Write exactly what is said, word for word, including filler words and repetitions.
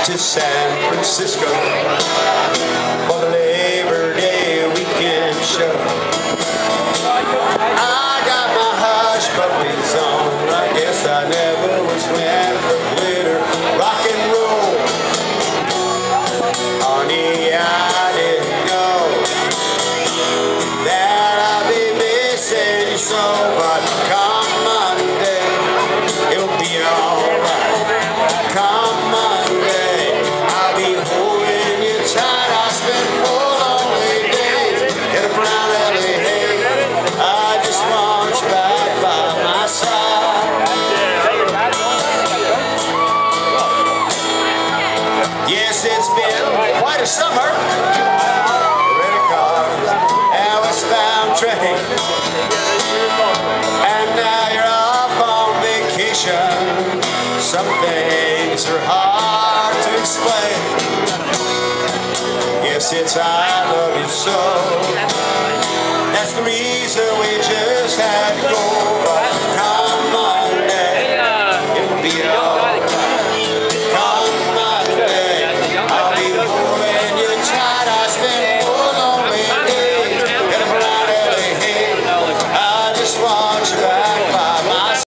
to San Francisco for the Labor Day weekend show. I got my hush puppies on. I guess I never was meant for glitter rock and roll. Honey, I didn't know that I'd be missing you so, but come Monday, it'll be alright. Come Monday, I'll be holding you tight. I spent four lonely days in a brown L A haze. I just want you back by my side. Yes, it's been quite a summer. Rented cars and westbound train, and now you're off on vacation. Some things are hard to explain. Yes, it's I love you so. That's the reason we just had to go.